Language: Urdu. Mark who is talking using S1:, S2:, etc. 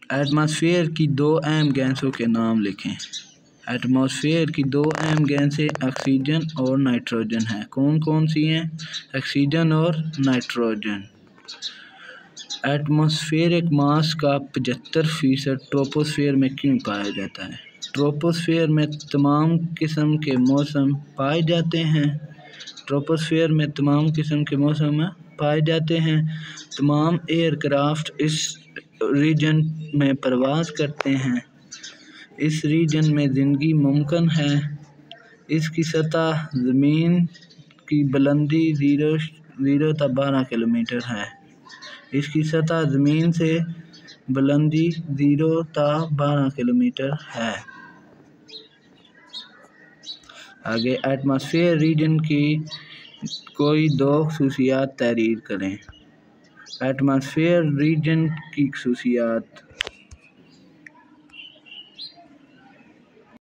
S1: ایٹماسفیئر کی دو اہم گیسوں کے نام لکھیں۔ ایٹماسفیئر کی دو اہم گیسیں آکسیجن اور نائٹروجن ہیں۔ کون کون سی ہیں؟ آکسیجن اور نائٹروجن۔ ایٹماسفیئرک ماس کا 75% ٹروپوسفیئر میں کیوں پایا جاتا ہے؟ ٹروپوسفیئر میں تمام قسم کے موسم پائے جاتے ہیں۔ ٹروپوسفیئر میں تمام قسم کے موسم پائے جاتے ہیں۔ تمام ایئر کرافٹ اس ریجن میں پرواز کرتے ہیں۔ اس ریجن میں زندگی ممکن ہے۔ اس کی سطح زمین کی بلندی 0 تا 12 کلومیٹر ہے۔ اس کی سطح زمین سے بلندی 0 تا 12 کلومیٹر ہے۔ آگے ایٹماسفیئر ریجن کی کوئی دو خصوصیات تحریر کریں۔ ایٹماسفیئر ریجن کی خصوصیات: